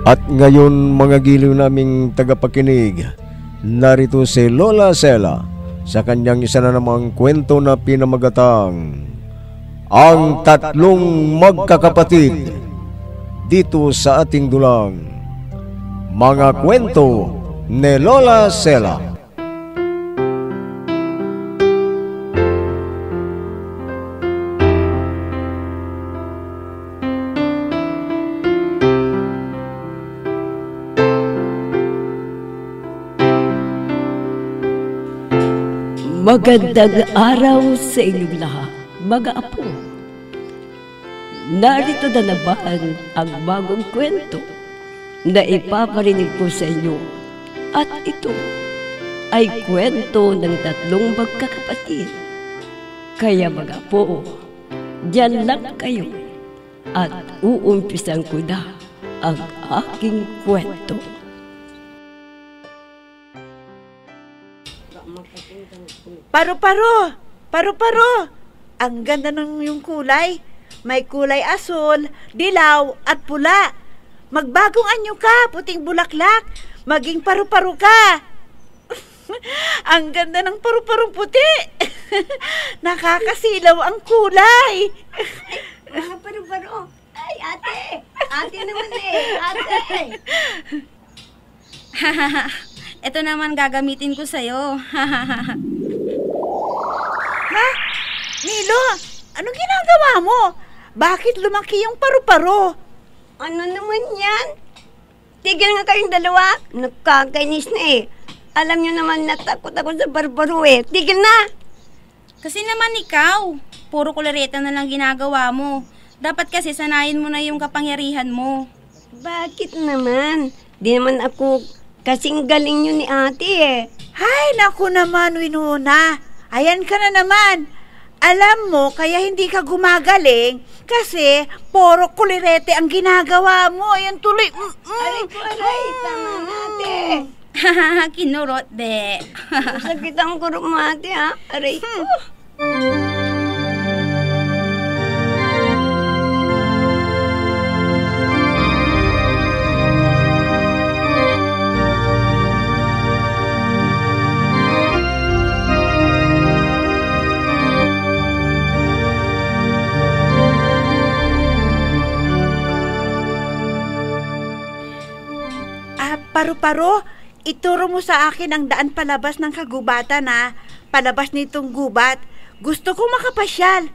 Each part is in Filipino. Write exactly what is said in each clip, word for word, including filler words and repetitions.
At ngayon mga giliw naming tagapakinig, narito si Lola Sela sa kanyang isa na namang kwento na pinamagatang Ang Tatlong Magkakapatid, dito sa ating dulang Mga Kwento ni Lola Sela. Magandang araw sa inyong lahat, mga apo. Narito na naman ang bagong kwento na ipaparinig ko sa inyo. At ito ay kwento ng tatlong magkakapatid. Kaya mga apo, diyan lang kayo at uumpisan ko na ang aking kwento. Paru-paro! Paru-paro! Ang ganda ng yung kulay. May kulay asul, dilaw, at pula. Magbagong anyo ka, puting bulaklak. Maging paru-paro ka. Ang ganda ng paru-parong puti. Nakakasilaw ang kulay. Mga paru-paro. Ay, ate! Ate naman eh! Ate! Ito naman gagamitin ko sa'yo. Ha? Milo, anong ginagawa mo? Bakit lumaki yung paru-paro? Ano naman yan? Tigil nga kayong dalawa. Nakakainis na eh. Alam nyo naman natakot ako sa paru-paro eh. Tigil na! Kasi naman ikaw, puro kulareta na lang ginagawa mo. Dapat kasi sanayin mo na yung kapangyarihan mo. Bakit naman? Di naman ako kasing galing nyo ni ate eh. Hay, naku naman, Winona. Ayan ka na naman. Alam mo, kaya hindi ka gumagaling kasi puro kulirete ang ginagawa mo. Ayan tuloy. Mm-mm. Aray ko, aray. Tama na, ate. Kinurot, be. Sakit ang kurot mo, ate, ha? Aray ko. Paru-paro, ituro mo sa akin ang daan palabas ng kagubatan ha. Palabas nitong gubat. Gusto ko makapasyal.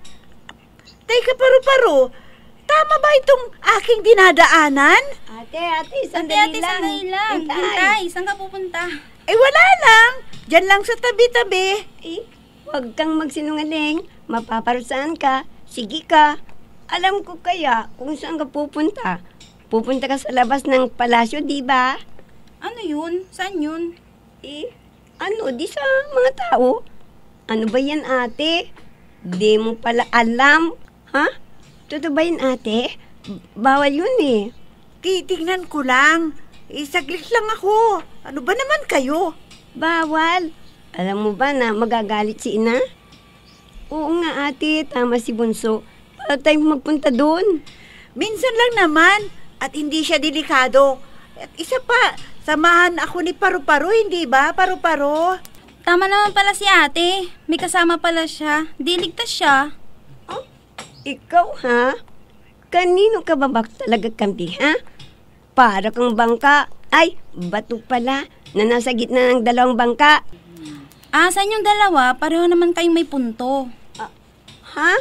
Teka, paru-paro, tama ba itong aking dinadaanan? Ate, ate, Ate, sandali ate, lang. sandali lang. Hintay, saan ka pupunta? Eh wala lang. Diyan lang sa tabi-tabi. Eh, huwag kang magsinungaling. Mapaparusahan ka. Sige ka. Alam ko kaya kung saan ka pupunta. Pupunta ka sa labas ng palasyo, di ba? Ano yun? Saan yun? Eh, ano, di sa mga tao? Ano ba yan, ate? Di mo pala alam. Ha? Totoo ba yan, ate? Bawal yun eh. Titignan ko lang. Isaglit lang ako. Ano ba naman kayo? Bawal. Alam mo ba na magagalit si ina? Oo nga, ate. Tama si Bunso. Para tayong magpunta doon. Minsan lang naman. At hindi siya delikado. At isa pa, samahan ako ni Paru-Paro, hindi ba, Paru-Paro? Tama naman pala si ate. May kasama pala siya. Di ligtas siya. Oh, ikaw ha? Kanino ka ba ba talaga kampi, ha? Para kang bangka. Ay, bato pala na nasa gitna ng dalawang bangka. Ah, saan yung dalawa? Pareho naman kayong may punto. Ah, ha?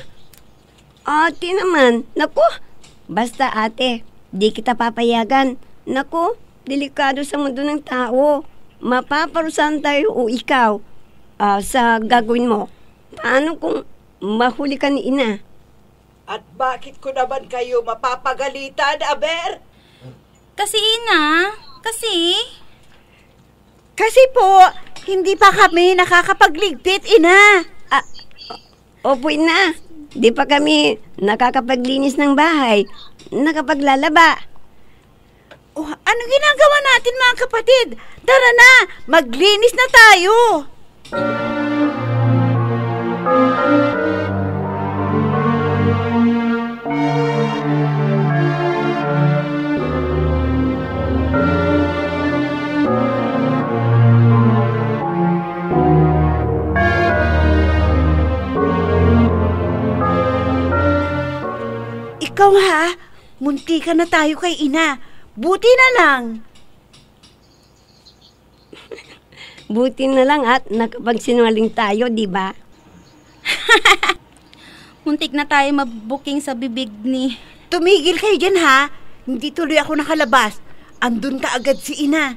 Ate naman. Naku, basta ate. Di kita papayagan. Naku, delikado sa mundo ng tao. Mapaparusahan tayo o ikaw uh, sa gagawin mo. Paano kung mahuli ka ni ina? At bakit ko naman kayo mapapagalitan, Aber? Kasi ina, kasi... Kasi po, hindi pa kami nakakapagligpit, ina. Ah, opo ina, di pa kami nakakapaglinis ng bahay. Nakapaglalaba. Oh, anong ginagawa natin mga kapatid? Tara na, maglinis na tayo. Ikaw ha, munti ka na tayo kay ina. Buti na lang. Buti na lang at nakapagsinungaling tayo, di ba? Muntik na tayo mabuking sa bibig ni... Tumigil kayo dyan ha. Hindi tuloy ako nakalabas. Andun ka agad si ina.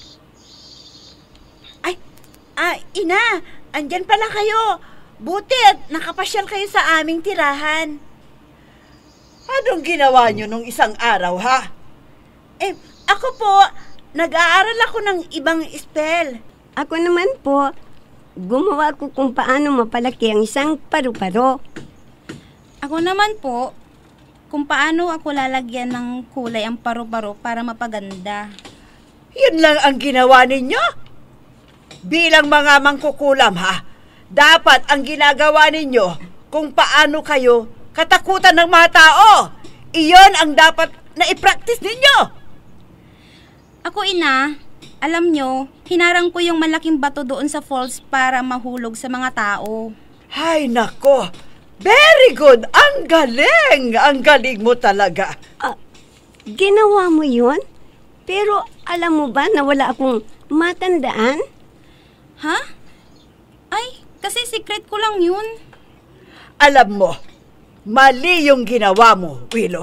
Ay, ah, ina, andyan pala kayo. Buti at nakapasyal kayo sa aming tirahan. Anong ginawa niyo nung isang araw, ha? Eh, ako po, nag-aaral ako ng ibang spell. Ako naman po, gumawa ko kung paano mapalaki ang isang paru-paro. Ako naman po, kung paano ako lalagyan ng kulay ang paru-paro para mapaganda. Yun lang ang ginawa ninyo? Bilang mga mangkukulam, ha? Dapat ang ginagawa ninyo kung paano kayo katakutan ng mga tao. Iyon ang dapat na i-practice ninyo. Ako, ina, alam nyo, hinarang ko yung malaking bato doon sa falls para mahulog sa mga tao. Hay nako, very good! Ang galing! Ang galing mo talaga. Ah, ginawa mo yun? Pero alam mo ba na wala akong matandaan? Ha? Ay, kasi secret ko lang yun. Alam mo, mali yung ginawa mo, Willow.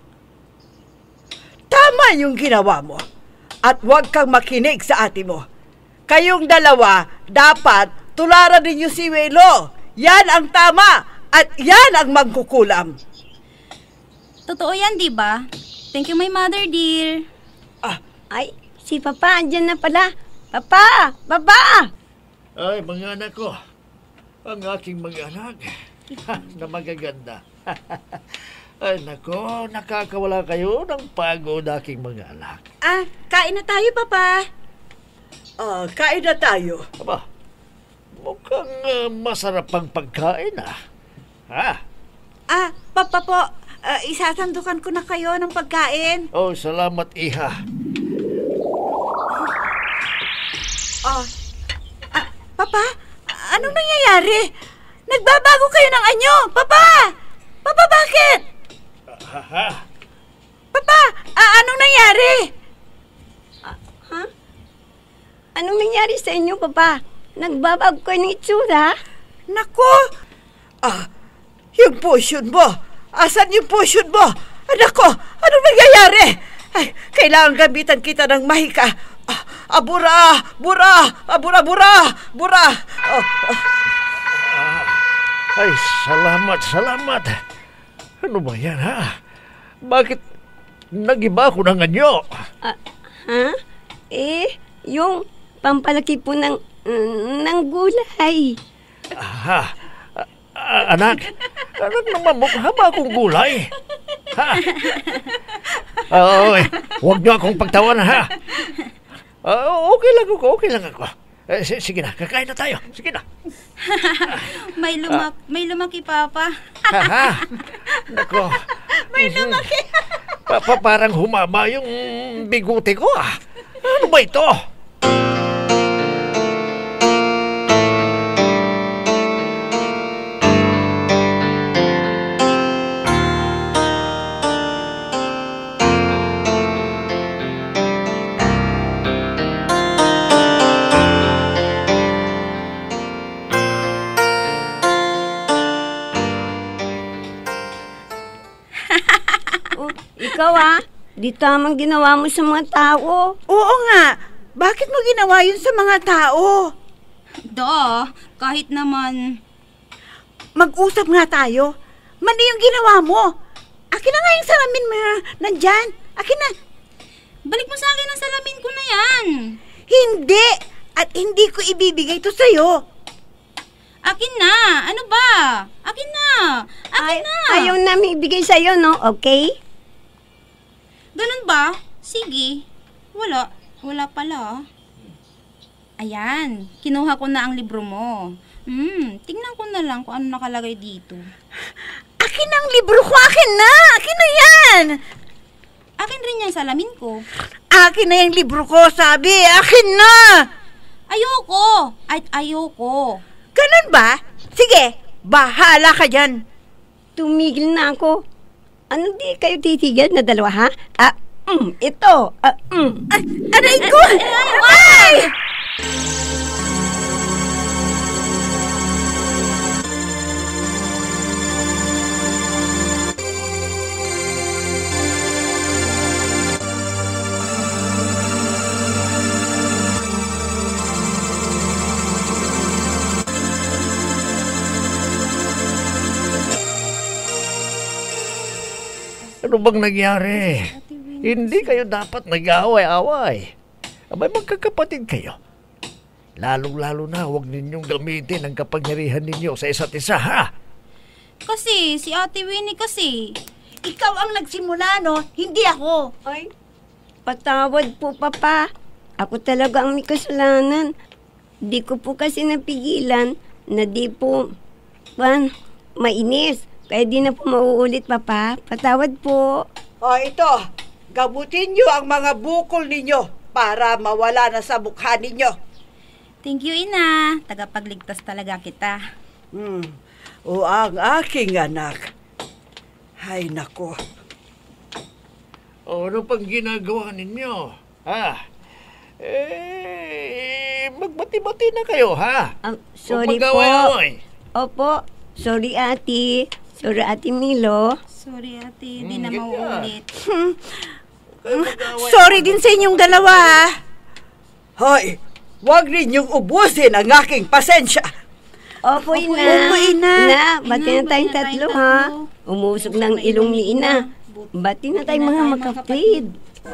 Tama yung ginawa mo. At huwag kang makinig sa ate mo. Kayong dalawa, dapat tularan ninyo si Willow. Yan ang tama at yan ang magkukulam. Totoo yan, di ba? Thank you, my mother, dear. Ah, Ay, si Papa, andyan na pala. Papa! Papa! Ay, mga anak ko. Ang aking mga anak na magaganda. Ay, nako, nakakawala kayo ng pagod aking mga anak. Ah, kain na tayo, Papa. ah, kain na tayo. Aba, mukhang uh, masarap ang pagkain, ah. Ha? Ah, Papa po, ah, isasandukan ko na kayo ng pagkain. Oh, salamat, iha. Ah, ah, Papa, anong nangyayari? Nagbabago kayo ng anyo, Papa! Papa, bakit? Ha, ha? Papa, ah, anong nangyari? Ha? Anong nangyari sa inyo, Papa? Nagbabago kayo ng itsura? Nako! Ah, yung potion mo. Asan yung potion mo? Anak ko, anong nangyayari? Ay, kailangan gamitan kita ng mahika. Ah, ah, bura, bura, ah, bura, bura, bura. Oh, oh. Ay, salamat, salamat. Ano ba yan, ha? Bakit nag-iba ako ng anyo? Ah, ha? Eh, yung pampalaki po ng, ng gulay. Aha. A- anak, anak naman mukha ba akong gulay? Ha? Oy, huwag niyo akong pagtawanan, ha? Uh, okay lang ako, okay lang ako. Eh, s- sige na, kakain na tayo. Sige na. May lumak, may lumaki, Papa. Ha, ha? Nako. May lumaki. pa- pa- parang humama yung bigote ko, ah. Ano ba ito? Oh, ikaw ah, di tamang ginawa mo sa mga tao. Oo nga, bakit mo ginawa yun sa mga tao? Da, kahit naman... Mag-usap nga tayo. Mali yung ginawa mo. Akin na nga yung salamin mo nandyan. Akin na. Balik mo sa akin ang salamin ko na yan. Hindi. At hindi ko ibibigay to sa'yo. Akin na. Ano ba? Akin na. Akin Ay, na. ayaw namin ibigay sa'yo, no? Okay? Ganun ba? Sige. Wala. Wala pala. Ayan. Kinuha ko na ang libro mo. Hmm, tingnan ko na lang kung ano nakalagay dito. Akin ang libro ko. Akin na. Akin na yan. Akin rin yung salamin ko. Akin na yung libro ko, sabi. Akin na. Ayoko. Ay, ayoko. Ganun ba? Sige, bahala ka dyan. Tumigil na ako. Ano di kayo titigil na dalawa, ha? Ah, mm, ito. Ah, mm. Aray ko! Ay! Ano bang nangyari? Hindi kayo dapat nag-away-away. Abay, magkakapatid kayo. Lalong-lalo na, huwag ninyong gamitin ang kapangyarihan ninyo sa isa't isa, ha? Kasi, si Ate Winnie kasi. Ikaw ang nagsimula, no? Hindi ako. Ay, patawad po, Papa. Ako talaga ang may kasalanan. Di ko po kasi napigilan na di po, pan, mainis. Kaya di na po mauulit, Papa. Patawad po. O ito, gamutin nyo ang mga bukol ninyo para mawala na sa mukha ninyo. Thank you, Ina. Tagapagligtas talaga kita. Hmm. O ang aking anak. Ay, nako. O, ano pang ginagawa ninyo? Ha? Eh, magbati-bati na kayo, ha? Ah, sorry Huwag po. mag-away-away. Opo. Sorry, Ate. Sorry, Ate Milo. Sorry, Ate. Di Hmm, na ganyan. mauulit. Kayo mag-away-away. Sorry din sa inyong dalawa, ha? Hoy, huwag ninyong ubusin ang aking pasensya. Opo, Ina. Opo, Ina. Ina, bati na Ina, tayong bati na tatlo, tayong ha? tatlo. Umusok ng ilong ni Ina. Bati na tayong mga makapatid.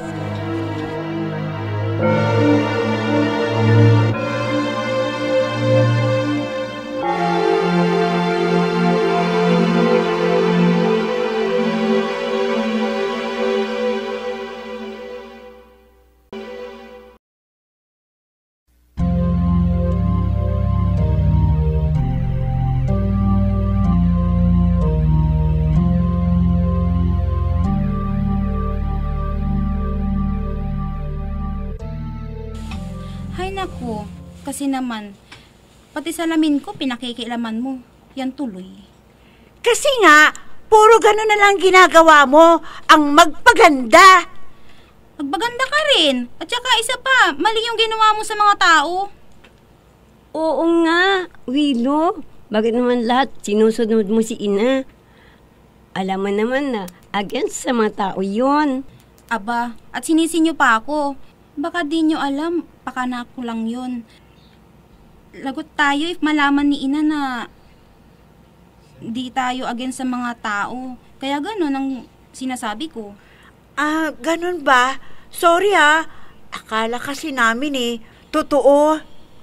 Hay naku, kasi naman, pati salamin ko pinakikilaman mo. Yan tuloy. Kasi nga, puro gano'n na lang ginagawa mo, ang magpaganda. Magbaganda ka rin. At saka isa pa, mali yung ginawa mo sa mga tao. Oo nga, Willow. Bakit naman lahat sinusunod mo si Ina? Alam mo naman na against sa mga tao yun. Aba, at sinisinyo pa ako. Baka di nyo alam, pakana ko lang yun. Lagot tayo if malaman ni Ina na di tayo against sa mga tao. Kaya gano'n ang sinasabi ko. Ah, ganun ba? Sorry, ha? Akala kasi namin, eh. Totoo.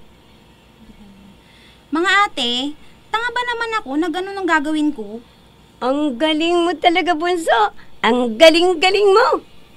Mga ate, tanga ba naman ako na gano'n ang gagawin ko? Ang galing mo talaga, Bunso. Ang galing-galing mo.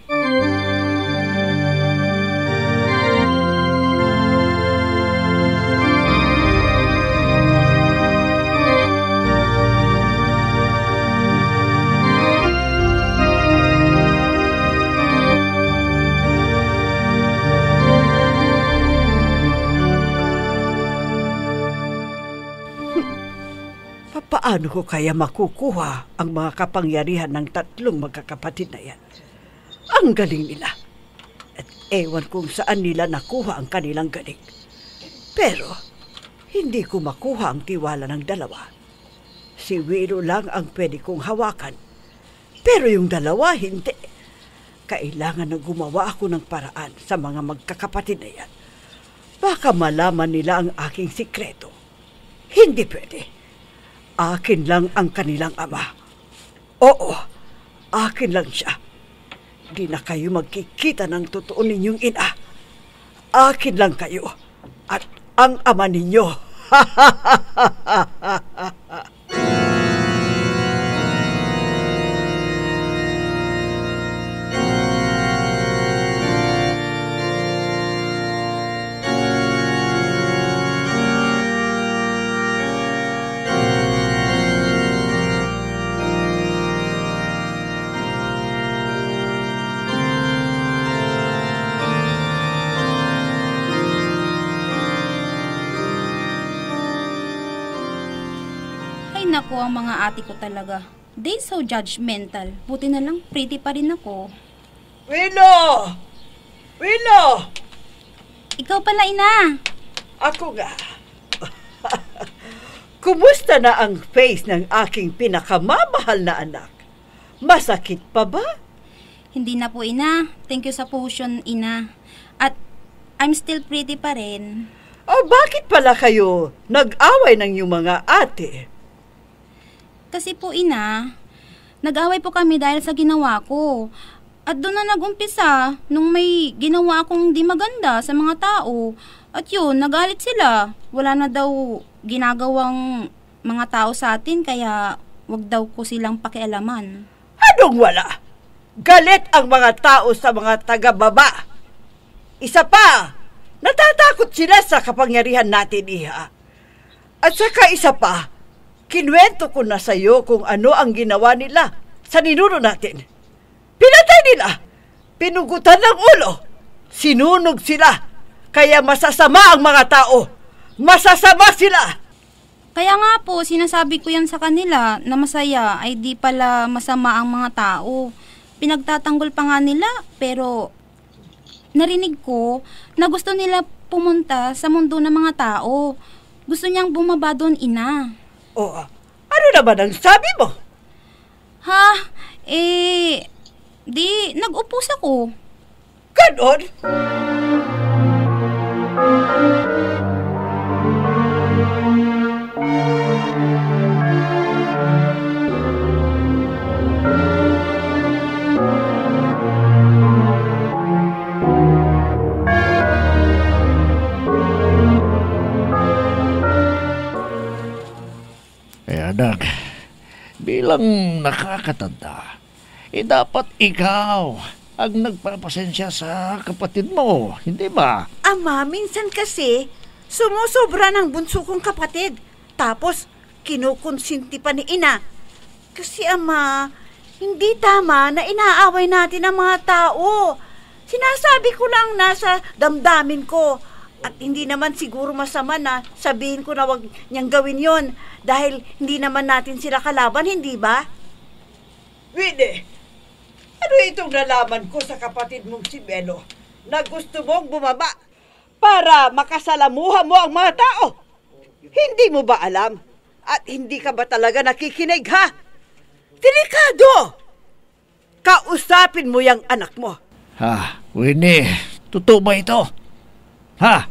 Paano ko kaya makukuha ang mga kapangyarihan ng tatlong magkakapatid na yan? Ang galing nila. At ewan kung saan nila nakuha ang kanilang galing. Pero, hindi ko makuha ang tiwala ng dalawa. Si Willow lang ang pwede kong hawakan. Pero yung dalawa, hindi. Kailangan na gumawa ako ng paraan sa mga magkakapatid na yan. Baka malaman nila ang aking sikreto. Hindi pwede. Akin lang ang kanilang ama. Oo, akin lang siya. Di na kayo magkikita ng totoo ninyong ina. Akin lang kayo at ang ama ninyo. Ay naku, ang mga ate ko talaga. They so judgmental. Buti na lang pretty pa rin ako. Willow! Willow! Ikaw pala, ina. Ako nga. Kumusta na ang face ng aking pinakamamahal na anak? Masakit pa ba? Hindi na po, ina. Thank you sa potion, ina. At I'm still pretty pa rin. O bakit pala kayo nag-away ng iyong mga ate? Kasi po, ina, nag-away po kami dahil sa ginawa ko. At doon na nag-umpisa nung may ginawa akong di maganda sa mga tao. At yun, nagalit sila. Wala na daw ginagawang mga tao sa atin, kaya wag daw ko silang pakialaman. Anong wala? Galit ang mga tao sa mga taga-baba. Isa pa, natatakot sila sa kapangyarihan natin, iha. At saka isa pa, kinuwento ko na sa iyo kung ano ang ginawa nila sa ninuno natin. Pinatay nila, pinugutan ng ulo, sinunog sila, kaya masasama ang mga tao. Masasama sila. Kaya nga po, sinasabi ko yan sa kanila na masaya ay di pala masama ang mga tao. Pinagtatanggol pa nga nila, pero narinig ko na gusto nila pumunta sa mundo ng mga tao. Gusto niyang bumaba doon, ina. O, ano naman ang sabi mo? Ha? Eh, di nag-upos ako. Ganon? Eh anak, bilang nakakatanda, eh dapat ikaw ang nagpapasensya sa kapatid mo, hindi ba? Ama, minsan kasi, sumusobra ng bunso kong kapatid. Tapos, kinukonsinti pa ni ina. Kasi ama, hindi tama na inaaway natin ang mga tao. Sinasabi ko lang nasa damdamin ko. At hindi naman siguro masama na sabihin ko na wag niyang gawin yon dahil hindi naman natin sila kalaban, hindi ba? Winnie, ano itong nalaman ko sa kapatid mong si Belo na gusto mong bumaba para makasalamuha mo ang mga tao? Hindi mo ba alam? At hindi ka ba talaga nakikinig, ha? Delikado! Kausapin mo yung anak mo. Ha, Winnie, totoo ba ito? Ha?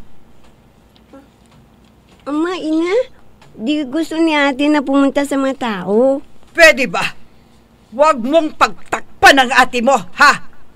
Ama, ina, di gusto ni ate na pumunta sa mga tao. Pwede ba? Huwag mong pagtakpan ang ate mo, ha?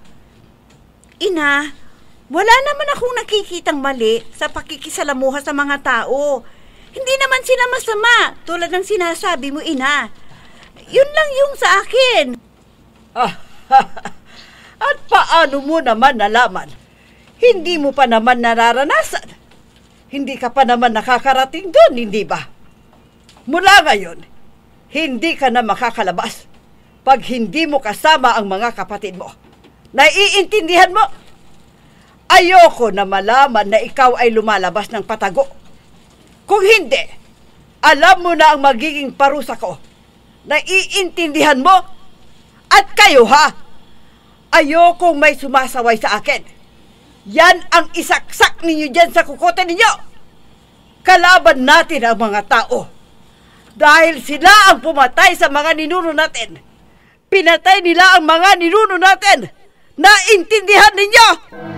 Ina, wala naman akong nakikitang mali sa pakikisalamuha sa mga tao. Hindi naman sila masama, tulad ng sinasabi mo, ina. Yun lang yung sa akin. Ah, at paano mo naman nalaman? Hindi mo pa naman nararanasan. Hindi ka pa naman nakakarating doon, hindi ba? Mula ngayon, hindi ka na makakalabas pag hindi mo kasama ang mga kapatid mo. Naiintindihan mo? Ayoko na malaman na ikaw ay lumalabas ng patago. Kung hindi, alam mo na ang magiging parusa ko. Naiintindihan mo? At kayo, ha? Ayokong may sumasaway sa akin. Yan ang isaksak ninyo dyan sa kukote ninyo. Kalaban natin ang mga tao. Dahil sila ang pumatay sa mga ninuno natin. Pinatay nila ang mga ninuno natin. Naintindihan ninyo?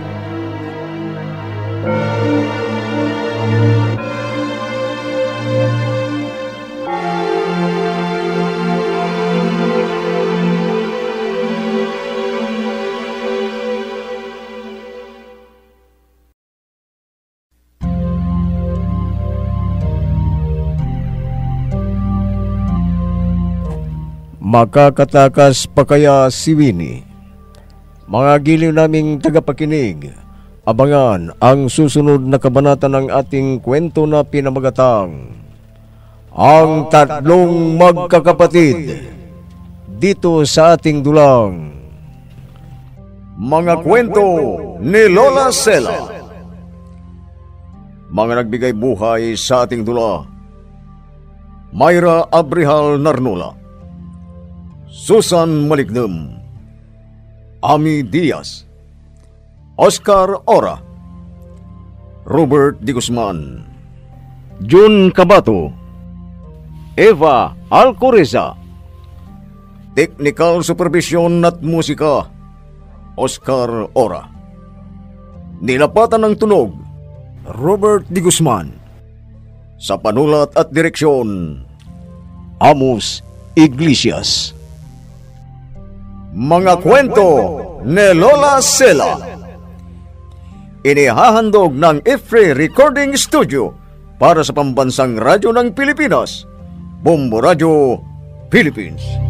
Makakatakas pa kaya si Winnie? Mga giliw naming tagapakinig, abangan ang susunod na kabanata ng ating kwento na pinamagatang Ang Tatlong Magkakapatid, dito sa ating dulang Mga Kwento ni Lola Sela. Mga nagbigay buhay sa ating dula: Myra Abrihal Narnula, Susan Malignem, Ami Diaz, Oscar Ora, Robert D. Guzman, Jun Cabato, Eva Alcoreza. Technical Supervision at Musika, Oscar Ora. Nilapatan ng tunog, Robert D. Guzman. Sa panulat at direksyon, Amos Iglesias. Mga kwento ni Lola Sela. Inihahandog ng Ifre Recording Studio para sa pambansang radyo ng Pilipinas, Bombo Radio, Philippines.